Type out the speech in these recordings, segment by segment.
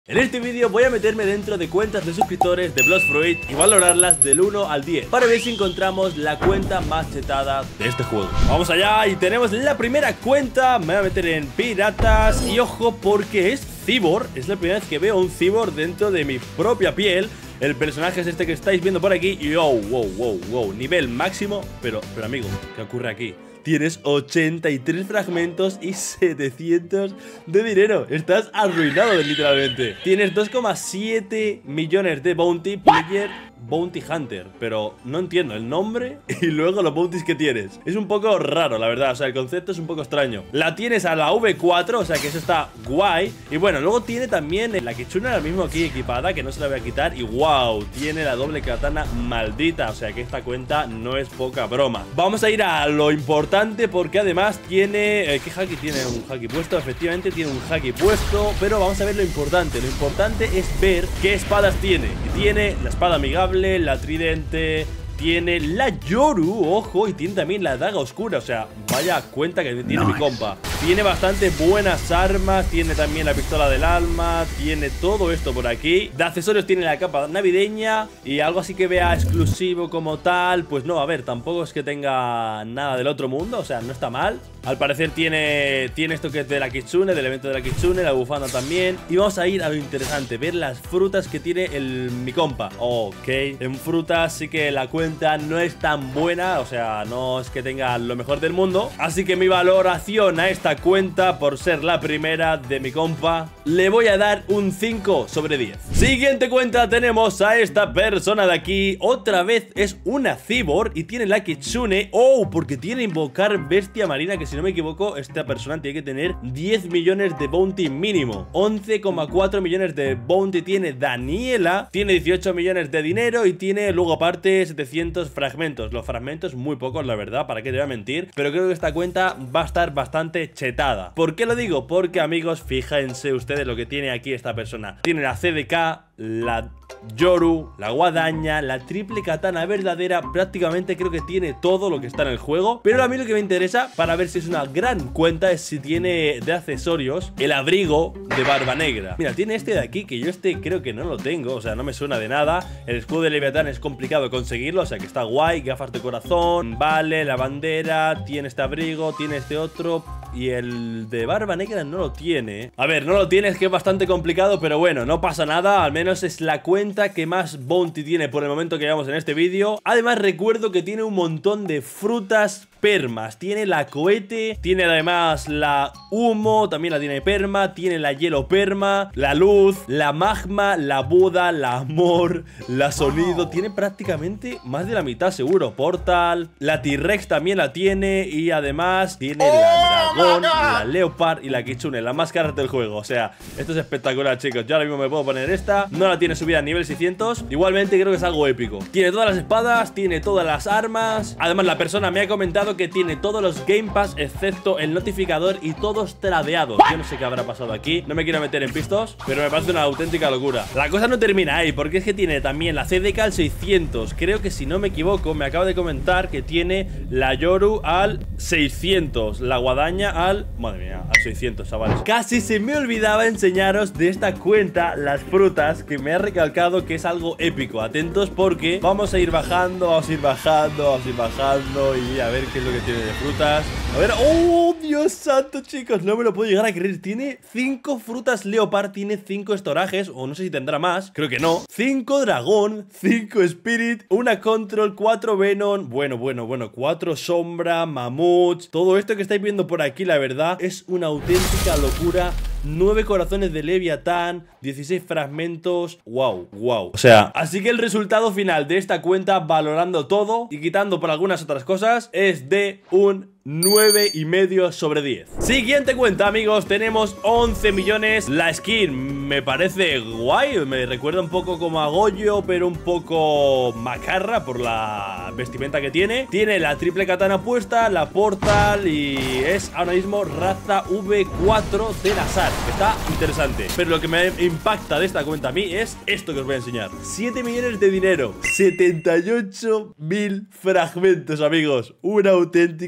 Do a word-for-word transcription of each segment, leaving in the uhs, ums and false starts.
En este vídeo voy a meterme dentro de cuentas de suscriptores de Blox Fruit y valorarlas del uno al diez para ver si encontramos la cuenta más chetada de este juego. Vamos allá y tenemos la primera cuenta. Me voy a meter en piratas y ojo porque es Cyborg. Es la primera vez que veo un Cyborg dentro de mi propia piel. El personaje es este que estáis viendo por aquí y wow, wow, wow, wow, nivel máximo. Pero, pero amigo, ¿qué ocurre aquí? Tienes ochenta y tres fragmentos y setecientos de dinero. Estás arruinado literalmente. Tienes dos coma siete millones de bounty player Bounty Hunter, pero no entiendo el nombre y luego los bounties que tienes. Es un poco raro, la verdad, o sea, el concepto es un poco extraño. La tienes a la V cuatro, o sea que eso está guay. Y bueno, luego tiene también la Kitsune ahora mismo aquí equipada, que no se la voy a quitar. Y wow, tiene la doble katana maldita, o sea que esta cuenta no es poca broma. Vamos a ir a lo importante porque además tiene... Eh, ¿qué haki tiene? Un haki puesto, efectivamente tiene un haki puesto. Pero vamos a ver lo importante. Lo importante es ver qué espadas tiene. Y tiene la espada amigable, la tridente, tiene la Yoru, ojo, y tiene también la daga oscura. O sea, vaya cuenta que tiene nice. Mi compa. Tiene bastante buenas armas, tiene también la pistola del alma, tiene todo esto por aquí. De accesorios tiene la capa navideña y algo así que vea exclusivo como tal. Pues no, a ver, tampoco es que tenga nada del otro mundo, o sea, no está mal. Al parecer tiene, tiene esto que es de la Kitsune, del evento de la Kitsune, la bufanda también. Y vamos a ir a lo interesante, ver las frutas que tiene el mi compa. Ok, en frutas sí que la cuenta no es tan buena, o sea, no es que tenga lo mejor del mundo. Así que mi valoración a esta cuenta, por ser la primera de mi compa, le voy a dar un cinco sobre diez. Siguiente cuenta, tenemos a esta persona de aquí. Otra vez es una Cyborg y tiene la Kitsune. Oh, porque tiene invocar bestia marina, que si no me equivoco, esta persona tiene que tener diez millones de bounty mínimo. Once coma cuatro millones de bounty tiene Daniela. Tiene dieciocho millones de dinero y tiene luego aparte setecientos fragmentos. Los fragmentos muy pocos, la verdad, para qué te voy a mentir. Pero creo que esta cuenta va a estar bastante chetada. ¿Por qué lo digo? Porque, amigos, fíjense ustedes lo que tiene aquí esta persona. Tiene la C D K, la Yoru, la guadaña, la triple katana verdadera. Prácticamente creo que tiene todo lo que está en el juego. Pero a mí lo que me interesa para ver si es una gran cuenta es si tiene de accesorios el abrigo de Barba Negra. Mira, tiene este de aquí, que yo este creo que no lo tengo, o sea, no me suena de nada. El escudo de Leviatán es complicado conseguirlo, o sea que está guay. Gafas de corazón, vale, la bandera, tiene este abrigo, tiene este otro. Y el de Barba Negra no lo tiene. A ver, no lo tiene, es que es bastante complicado, pero bueno, no pasa nada. Al menos es la cuenta que más bounty tiene por el momento que llevamos en este vídeo. Además recuerdo que tiene un montón de frutas permas. Tiene la cohete, tiene además la humo, también la tiene perma, tiene la hielo perma, la luz, la magma, la boda, la amor, la sonido. Tiene prácticamente más de la mitad seguro. Portal, la T-Rex también la tiene y además tiene la dragón, la leopard y la Kitsune, las más caras del juego. O sea, esto es espectacular, chicos. Yo ahora mismo me puedo poner esta. No la tiene subida a nivel seiscientos. Igualmente creo que es algo épico. Tiene todas las espadas, tiene todas las armas. Además la persona me ha comentado que tiene todos los Game Pass excepto el notificador y todos tradeados. Yo no sé qué habrá pasado aquí, no me quiero meter en pistos, pero me parece una auténtica locura. La cosa no termina ahí, porque es que tiene también la C D K al seiscientos. Creo que si no me equivoco, me acaba de comentar que tiene la Yoru al seiscientos, la guadaña al... madre mía, al seiscientos, chavales. Casi se me olvidaba enseñaros de esta cuenta las frutas, que me ha recalcado que es algo épico. Atentos porque vamos a ir bajando, vamos a ir bajando, vamos a ir bajando y a ver qué es lo que tiene de frutas. A ver, ¡oh, Dios santo, chicos! No me lo puedo llegar a creer. Tiene cinco frutas leopard, tiene cinco estorajes, o no sé si tendrá más, creo que no. cinco dragón, cinco spirit, una control, cuatro venom. Bueno, bueno, bueno, cuatro sombra, mamuts. Todo esto que estáis viendo por aquí, la verdad, es una auténtica locura. nueve corazones de Leviatán, dieciséis fragmentos. Wow, wow. O sea, así que el resultado final de esta cuenta, valorando todo y quitando por algunas otras cosas, es de un nueve y medio sobre diez. Siguiente cuenta, amigos, tenemos once millones. La skin me parece guay, me recuerda un poco como a Goyo, pero un poco macarra por la vestimenta que tiene. Tiene la triple katana puesta, la portal y es ahora mismo raza V cuatro del azar. Está interesante, pero lo que me impacta de esta cuenta a mí es esto que os voy a enseñar. siete millones de dinero, setenta y ocho mil fragmentos, amigos. Una auténtica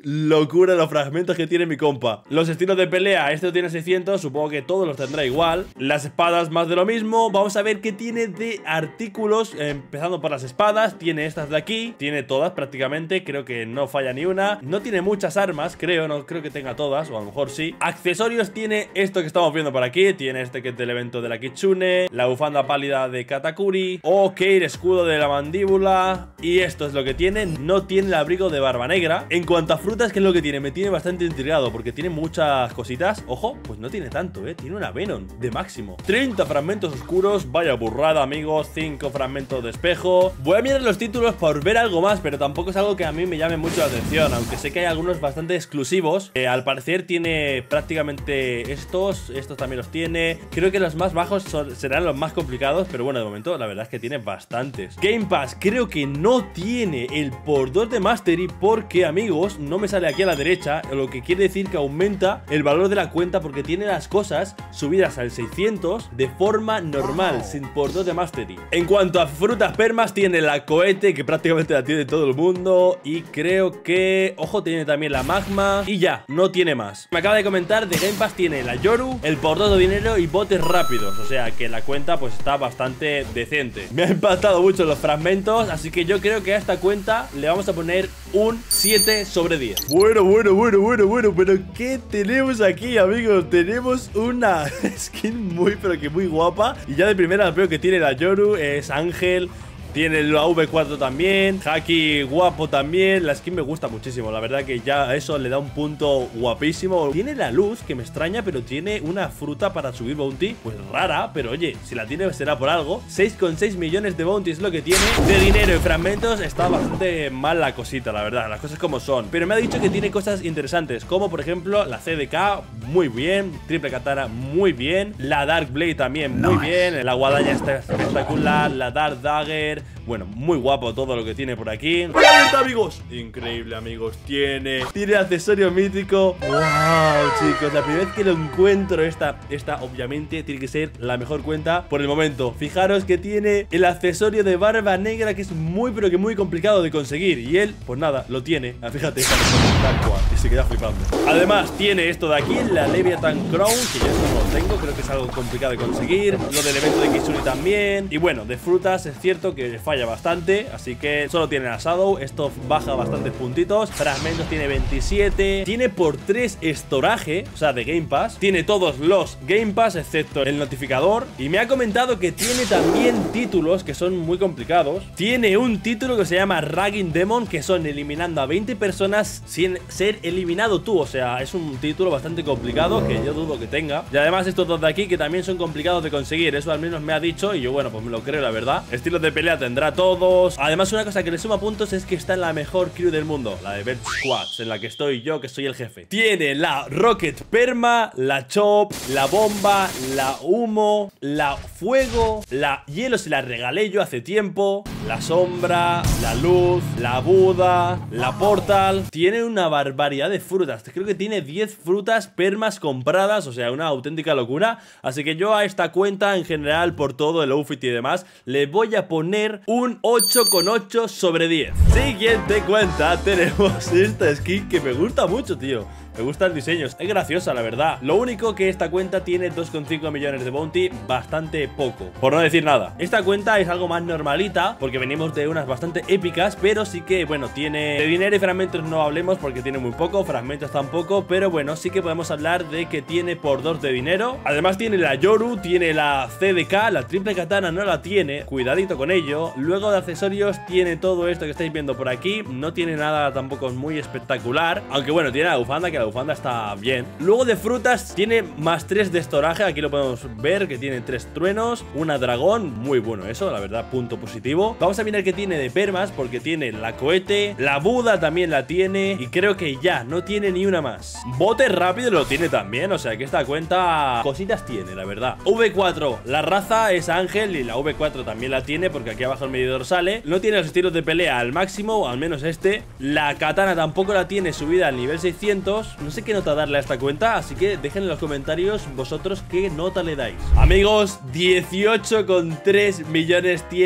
locura los fragmentos que tiene mi compa. Los estilos de pelea, este tiene seiscientos, supongo que todos los tendrá igual. Las espadas más de lo mismo. Vamos a ver qué tiene de artículos, eh, empezando por las espadas. Tiene estas de aquí, tiene todas prácticamente, creo que no falla ni una. No tiene muchas armas, creo, no creo que tenga todas, o a lo mejor sí. Accesorios tiene esto que estamos viendo por aquí. Tiene este que es del evento de la Kitsune, la bufanda pálida de Katakuri, ok, el escudo de la mandíbula. Y esto es lo que tiene. No tiene el abrigo de Barba Negra. En cuanto a frutas, ¿qué es lo que tiene? Me tiene bastante intrigado porque tiene muchas cositas. Ojo, pues no tiene tanto, eh. Tiene una Venom de máximo. treinta fragmentos oscuros. Vaya burrada, amigos. cinco fragmentos de espejo. Voy a mirar los títulos por ver algo más, pero tampoco es algo que a mí me llame mucho la atención. Aunque sé que hay algunos bastante exclusivos. eh, Al parecer tiene prácticamente estos. Estos también los tiene. Creo que los más bajos son, serán los más complicados. Pero bueno, de momento la verdad es que tiene bastantes. Game Pass creo que no tiene el por dos de Mastery porque, amigos, no me sale aquí a la derecha, lo que quiere decir que aumenta el valor de la cuenta porque tiene las cosas subidas al seiscientos de forma normal, sin por dos de Mastery. En cuanto a frutas permas, tiene la cohete, que prácticamente la tiene todo el mundo, y creo que, ojo, tiene también la magma, y ya, no tiene más. Me acaba de comentar, de Game Pass tiene la Yoru, el por dos de dinero y botes rápidos, o sea que la cuenta pues está bastante decente. Me ha impactado mucho los fragmentos, así que yo creo que a esta cuenta le vamos a poner un siete sobre diez. Bueno, bueno, bueno, bueno, bueno, pero ¿qué tenemos aquí, amigos? Tenemos una skin muy, pero que muy guapa. Y ya de primera veo que tiene la Yoru, es Ángel. Tiene la V cuatro también, Haki guapo también. La skin me gusta muchísimo, la verdad que ya eso le da un punto guapísimo. Tiene la luz, que me extraña, pero tiene una fruta para subir bounty, pues rara, pero oye, si la tiene será por algo. seis coma seis millones de bounty es lo que tiene. De dinero y fragmentos está bastante mal la cosita, la verdad, las cosas como son. Pero me ha dicho que tiene cosas interesantes, como por ejemplo la C D K, muy bien. Triple Katana, muy bien. La Dark Blade también, muy nice. bien. La guadaña está espectacular. La Dark Dagger. Bueno, muy guapo todo lo que tiene por aquí. ¡Ahí está, amigos! Increíble, amigos. Tiene Tiene accesorio mítico. ¡Wow, chicos! La primera vez que lo encuentro, esta, esta obviamente tiene que ser la mejor cuenta por el momento. Fijaros que tiene el accesorio de Barba Negra, que es muy, pero que muy complicado de conseguir. Y él, pues nada, lo tiene. Ah, fíjate, tal cual. Y se queda flipando. Además, tiene esto de aquí, la Leviathan Crown, que yo esto no lo tengo. Creo que es algo complicado de conseguir. Lo del evento de Kitsune también. Y bueno, de frutas es cierto que falla bastante, así que solo tiene a Shadow. Esto baja bastantes puntitos. Fragmentos tiene veintisiete. Tiene por tres estoraje, o sea, de Game Pass. Tiene todos los Game Pass, excepto el notificador. Y me ha comentado que tiene también títulos que son muy complicados. Tiene un título que se llama Ragging Demon, que son eliminando a veinte personas sin ser eliminado tú. O sea, es un título bastante complicado que yo dudo que tenga. Y además estos dos de aquí que también son complicados de conseguir. Eso al menos me ha dicho y yo, bueno, pues me lo creo, la verdad. Estilos de pelea tendrá todos. Además, una cosa que le suma puntos es que está en la mejor crew del mundo, la de Bird Squads, en la que estoy yo, que soy el jefe. Tiene la Rocket Perma, la Chop, la Bomba, la Humo, la Fuego, la Hielo, se la regalé yo hace tiempo, la Sombra, la Luz, la Buda, la Portal. Tiene una barbaridad de frutas. Creo que tiene diez frutas permas compradas, o sea, una auténtica locura. Así que yo a esta cuenta, en general, por todo el outfit y demás, le voy a poner un ocho coma ocho sobre diez. Siguiente cuenta, tenemos esta skin que me gusta mucho, tío. Me gusta el diseño, es graciosa, la verdad. Lo único que esta cuenta tiene dos coma cinco millones de bounty, bastante poco, por no decir nada. Esta cuenta es algo más normalita, porque venimos de unas bastante épicas, pero sí que, bueno, tiene... De dinero y fragmentos no hablemos porque tiene muy poco, fragmentos tampoco, pero bueno, sí que podemos hablar de que tiene por dos de dinero. Además tiene la Yoru, tiene la C D K, la Triple Katana no la tiene, cuidadito con ello. Luego de accesorios tiene todo esto que estáis viendo por aquí, no tiene nada tampoco muy espectacular, aunque bueno, tiene la bufanda, que la bufanda está bien. Luego de frutas tiene más tres de estoraje. Aquí lo podemos ver que tiene tres truenos, una dragón, muy bueno eso, la verdad, punto positivo. Vamos a mirar qué tiene de permas, porque tiene la cohete, la Buda también la tiene, y creo que ya no tiene ni una más. Bote rápido lo tiene también, o sea que esta cuenta cositas tiene, la verdad. V cuatro, la raza es Ángel, y la V cuatro también la tiene, porque aquí abajo el medidor sale. No tiene los estilos de pelea al máximo, al menos este. La katana tampoco la tiene subida al nivel seiscientos. No sé qué nota darle a esta cuenta, así que dejen en los comentarios vosotros qué nota le dais. Amigos, dieciocho coma tres millones tiene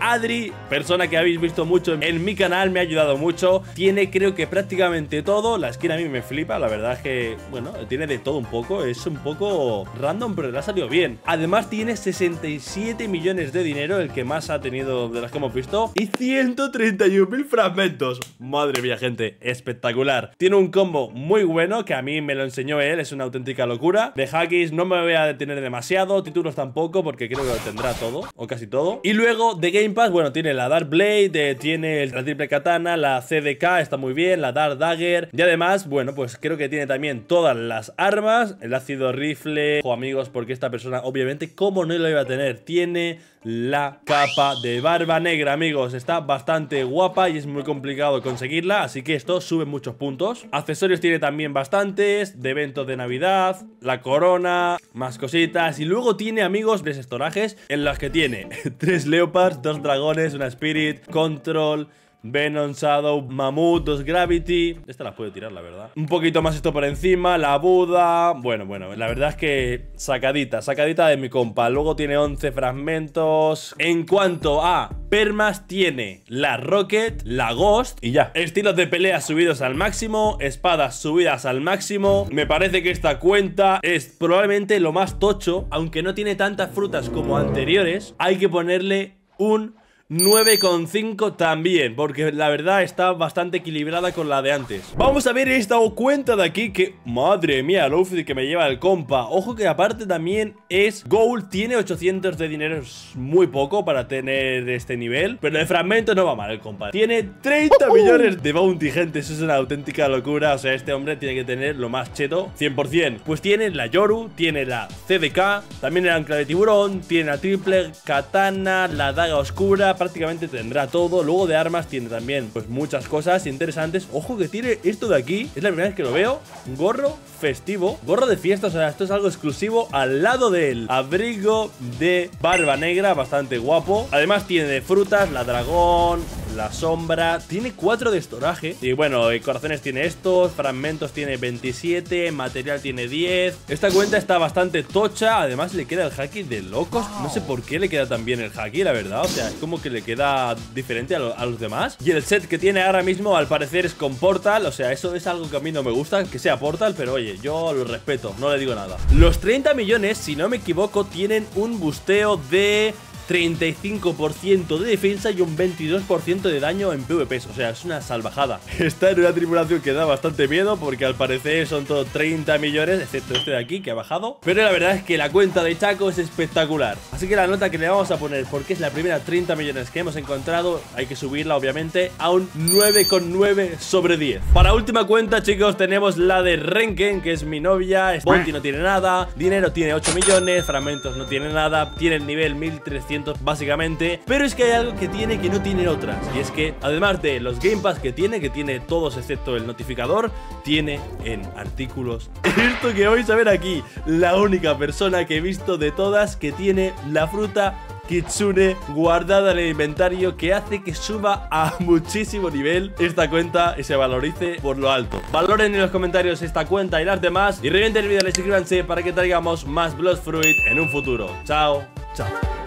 Adri, persona que habéis visto mucho en mi canal, me ha ayudado mucho. Tiene creo que prácticamente todo. La skin a mí me flipa, la verdad es que, bueno, tiene de todo un poco. Es un poco random, pero le ha salido bien. Además tiene sesenta y siete millones de dinero, el que más ha tenido de las que hemos visto, y ciento treinta y un mil fragmentos. Madre mía, gente, espectacular. Tiene un combo muy bueno que a mí me lo enseñó él, es una auténtica locura. De hackies no me voy a detener demasiado, títulos tampoco, porque creo que lo tendrá todo, o casi todo. Y luego de Game Pass, bueno, tiene la Dark Blade, eh, tiene la triple katana, la C D K, está muy bien, la Dark Dagger. Y además, bueno, pues creo que tiene también todas las armas, el ácido rifle. Ojo, amigos, porque esta persona, obviamente, ¿cómo no lo iba a tener? Tiene la capa de barba negra, amigos. Está bastante guapa y es muy complicado conseguirla, así que esto sube muchos puntos. Accesorios tiene también bastantes, de eventos de Navidad, la corona, más cositas. Y luego tiene, amigos, tres estorajes en las que tiene tres Leopards, dos dragones, una Spirit, Control, Venom, Shadow, Mammoth, dos Gravity. Esta la puedo tirar, la verdad. Un poquito más esto por encima, la Buda. Bueno, bueno, la verdad es que sacadita, sacadita de mi compa. Luego tiene once fragmentos. En cuanto a permas, tiene la Rocket, la Ghost y ya. Estilos de pelea subidos al máximo, espadas subidas al máximo. Me parece que esta cuenta es probablemente lo más tocho. Aunque no tiene tantas frutas como anteriores, hay que ponerle un nueve coma cinco también, porque la verdad está bastante equilibrada con la de antes. Vamos a ver esta cuenta de aquí que, madre mía, el outfit que me lleva el compa. Ojo que aparte también es Gold, tiene ochocientos de dinero, es muy poco para tener este nivel, pero de fragmentos no va mal el compa. Tiene treinta millones de bounty, gente, eso es una auténtica locura. O sea, este hombre tiene que tener lo más cheto, cien por cien. Pues tiene la Yoru, tiene la C D K, también el ancla de tiburón, tiene la triple katana, la daga oscura. Prácticamente tendrá todo. Luego de armas tiene también pues muchas cosas interesantes. Ojo que tiene esto de aquí, es la primera vez que lo veo, un gorro festivo, gorro de fiesta. O sea, esto es algo exclusivo al lado del abrigo de barba negra, bastante guapo. Además tiene de frutas, la dragón, la sombra, tiene cuatro de estoraje. Y bueno, eh, corazones tiene estos, fragmentos tiene veintisiete, material tiene diez. Esta cuenta está bastante tocha. Además le queda el haki de locos. No sé por qué le queda tan bien el haki, la verdad. O sea, es como que le queda diferente a, lo, a los demás. Y el set que tiene ahora mismo al parecer es con Portal. O sea, eso es algo que a mí no me gusta, que sea Portal, pero oye, yo lo respeto, no le digo nada. Los treinta millones, si no me equivoco, tienen un busteo de treinta y cinco por ciento de defensa y un veintidós por ciento de daño en PvP. O sea, es una salvajada. Está en una tripulación que da bastante miedo, porque al parecer son todos treinta millones, excepto este de aquí que ha bajado. Pero la verdad es que la cuenta de Chaco es espectacular. Así que la nota que le vamos a poner, porque es la primera treinta millones que hemos encontrado, hay que subirla obviamente a un nueve coma nueve sobre diez. Para última cuenta, chicos, tenemos la de Renken, que es mi novia. Bounty no tiene nada, dinero tiene ocho millones, fragmentos no tiene nada, tiene el nivel mil trescientos básicamente. Pero es que hay algo que tiene que no tiene otras, y es que además de los Game Pass que tiene, que tiene todos excepto el notificador, tiene en artículos esto que vais a ver aquí, la única persona que he visto de todas que tiene la fruta Kitsune guardada en el inventario, que hace que suba a muchísimo nivel esta cuenta y se valorice por lo alto. Valoren en los comentarios esta cuenta y las demás, y revienten el vídeo y suscríbanse para que traigamos más Blood Fruit en un futuro. Chao, chao.